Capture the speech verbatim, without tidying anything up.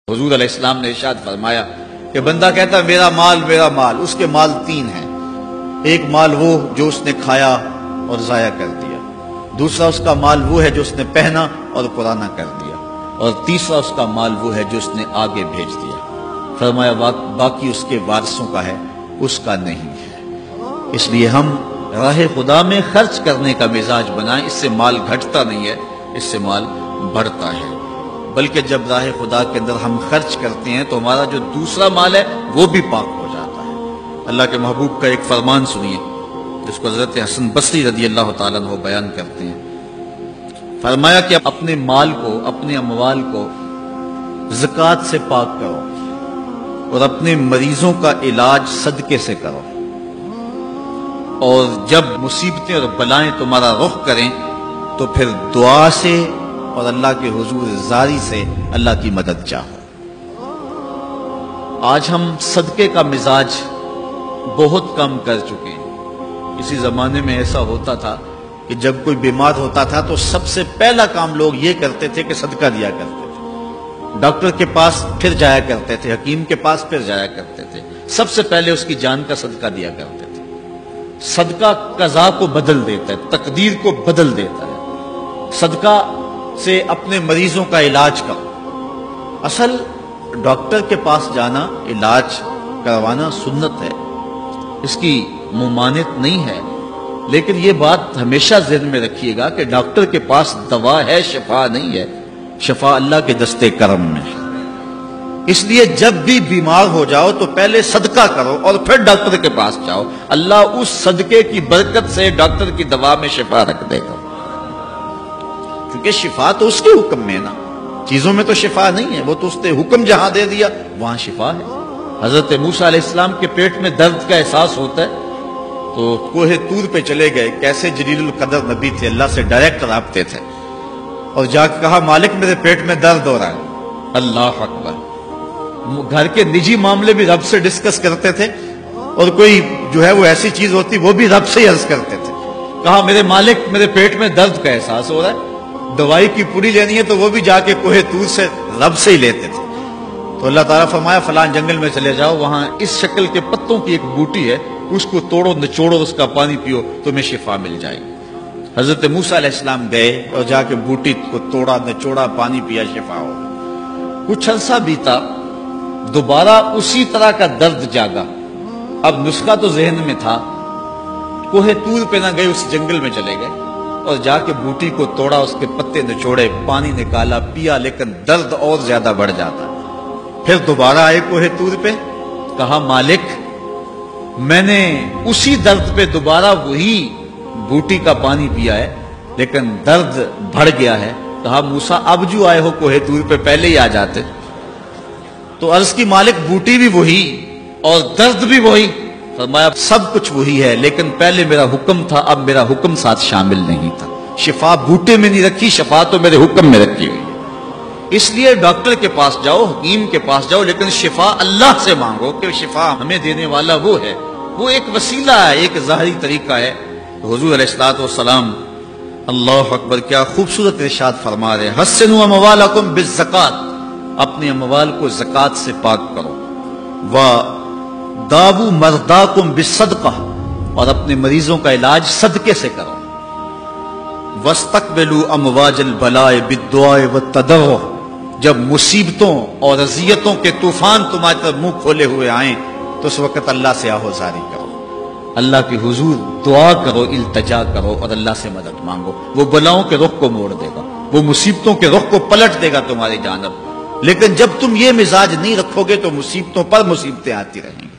حضور علیہ السلام نے ارشاد فرمایا کہ بندہ کہتا ہے میرا مال میرا مال، اس کے مال تین ہیں۔ ایک مال وہ جو اس نے کھایا اور ضائع کر دیا، دوسرا اس کا مال وہ ہے جو اس نے پہنا اور پرانا کر دیا، اور تیسرا اس کا مال وہ ہے جو اس نے آگے بھیج دیا۔ فرمایا باقی اس کے وارثوں کا ہے، اس کا نہیں ہے۔ اس لیے ہم راہ خدا میں خرچ کرنے کا مزاج بنائیں، اس سے مال گھٹتا نہیں ہے، اس سے مال بڑھتا ہے۔ بلکہ جب راہ خدا کے اندر ہم خرچ کرتے ہیں تو ہمارا جو دوسرا مال ہے وہ بھی پاک ہو جاتا ہے۔ اللہ کے محبوب کا ایک فرمان سنیے جس کو حضرت حسن بصری رضی اللہ تعالیٰ عنہ بیان کرتے ہیں۔ فرمایا کہ اپنے مال کو، اپنے اموال کو زکوٰۃ سے پاک کرو اور اپنے مریضوں کا علاج صدقے سے کرو، اور جب مصیبتیں اور بلائیں تمہارا رخ کریں تو پھر دعا سے اور اللہ کے حضور زاری سے اللہ کی مدد چاہو۔ آج ہم صدقے کا مزاج بہت کم کر چکے ہیں۔ اسی زمانے میں ایسا ہوتا تھا کہ جب کوئی بیمار ہوتا تھا تو سب سے پہلا کام لوگ یہ کرتے تھے کہ صدقہ دیا کرتے تھے، ڈاکٹر کے پاس پھر جایا کرتے تھے، حکیم کے پاس پھر جایا کرتے تھے، سب سے پہلے اس کی جان کا صدقہ دیا کرتے تھے۔ صدقہ قضا کو بدل دیتا ہے، تقدیر کو بدل دیتا ہے۔ صدقہ سے اپنے مریضوں کا علاج کرو۔ اصل ڈاکٹر کے پاس جانا، علاج کروانا سنت ہے، اس کی ممانعت نہیں ہے، لیکن یہ بات ہمیشہ ذہن میں رکھیے گا کہ ڈاکٹر کے پاس دوا ہے، شفا نہیں ہے۔ شفا اللہ کے دستے کرم میں ہے۔ اس لیے جب بھی بیمار ہو جاؤ تو پہلے صدقہ کرو اور پھر ڈاکٹر کے پاس جاؤ، اللہ اس صدقے کی برکت سے ڈاکٹر کی دوا میں شفا رکھ دے گا، کیونکہ شفا تو اس کے حکم میں نا، چیزوں میں تو شفا نہیں ہے، وہ تو اس نے حکم جہاں دے دیا وہاں شفا ہے۔ حضرت موسیٰ علیہ السلام کے پیٹ میں درد کا احساس ہوتا ہے تو کوہ طور پہ چلے گئے، کیسے جلیل القدر نبی تھے، اللہ سے ڈائریکٹ رابطے تھے، اور جا کے کہا مالک میرے پیٹ میں درد ہو رہا ہے۔ اللہ اکبر۔ گھر کے نجی معاملے بھی رب سے ڈسکس کرتے تھے، اور کوئی جو ہے وہ ایسی چیز ہوتی وہ بھی رب سے ہی عرض کرتے تھے۔ کہا میرے مالک میرے پیٹ میں درد کا احساس ہو رہا ہے، دوائی کی پوری لینی ہے تو وہ بھی جا کے کوہ طور سے رب سے ہی لیتے تھے۔ تو اللہ تعالیٰ فرمایا فلان جنگل میں چلے جاؤ، وہاں اس شکل کے پتوں کی ایک بوٹی ہے، اس کو توڑو نچوڑو، اس کا پانی پیو، تمہیں شفا مل جائے گی۔ حضرت موسیٰ علیہ السلام گئے اور جا کے بوٹی کو توڑا نچوڑا، پانی پیا، شفا ہو۔ کچھ عرصہ بیتا، دوبارہ اسی طرح کا درد جاگا۔ اب نسخہ تو ذہن میں تھا، کوہ طور پہ نہ گئے، اس جنگل میں چلے گئے اور جا کے بوٹی کو توڑا، اس کے پتے نچوڑے، پانی نکالا، پیا، لیکن درد اور زیادہ بڑھ جاتا۔ پھر دوبارہ آئے کوہ طور پہ، کہا مالک میں نے اسی درد پہ دوبارہ وہی بوٹی کا پانی پیا ہے لیکن درد بڑھ گیا ہے۔ کہا موسیٰ اب جو آئے ہو کوہ طور پہ پہلے ہی آ جاتے۔ تو عرض کی مالک بوٹی بھی وہی اور درد بھی وہی۔ فرمایا سب کچھ وہی ہے، لیکن پہلے میرا حکم تھا، اب میرا حکم ساتھ شامل نہیں تھا۔ شفا بوٹے میں نہیں رکھی، شفا تو میرے حکم میں رکھی ہوئی ہے۔ اس لیے ڈاکٹر کے پاس جاؤ، حکیم کے پاس جاؤ، لیکن شفا اللہ سے مانگو، کہ شفا ہمیں دینے والا وہ ہے۔ وہ ایک وسیلہ ہے، ایک ظاہری طریقہ ہے۔ حضور علیہ الصلوۃ والسلام اللہ اکبر کیا خوبصورت ارشاد فرما رہے ہیں، حسنوا اموالکم بالزکوٰۃ، اپنے اموال کو زکوٰۃ سے پاک کرو، وداووا مرضاکم بالصدقہ، اور اپنے مریضوں کا علاج صدقے سے کرو، واستقبلوا امواج البلاء بالدعاء والتضرع، جب مصیبتوں اور اذیتوں کے طوفان تمہاری طرف منہ کھولے ہوئے آئیں تو اس وقت اللہ سے آہوزاری کرو، اللہ کے حضور دعا کرو، التجا کرو اور اللہ سے مدد مانگو۔ وہ بلاؤں کے رخ کو موڑ دے گا، وہ مصیبتوں کے رخ کو پلٹ دے گا تمہاری جانب۔ لیکن جب تم یہ مزاج نہیں رکھو گے تو مصیبتوں پر مصیبتیں آتی رہیں گی۔